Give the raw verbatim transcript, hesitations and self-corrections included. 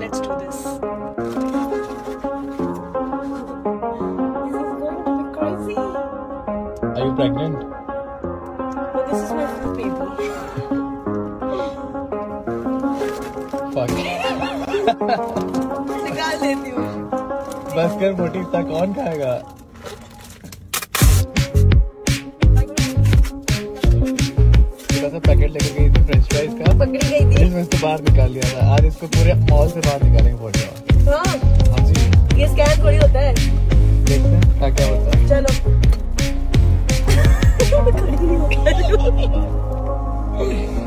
Let's do this. Are you pregnant? Oh, this is my fifth baby. Fuck. निकाल देती हूँ। बस कर मोटी तक कौन खाएगा? थोड़ा सा पैकेट लेकर गई थी फ्रेंच फ्राइज का। पकड़ी गई थी। इसमें से बाहर निकाल लिया था। आज इसको पूरे मॉल से बाहर निकालेंगे फोटो। हाँ। हाँ जी। ये स्कैन थोड़ी होता है। देखते हैं क्या क्या होता है। चलो।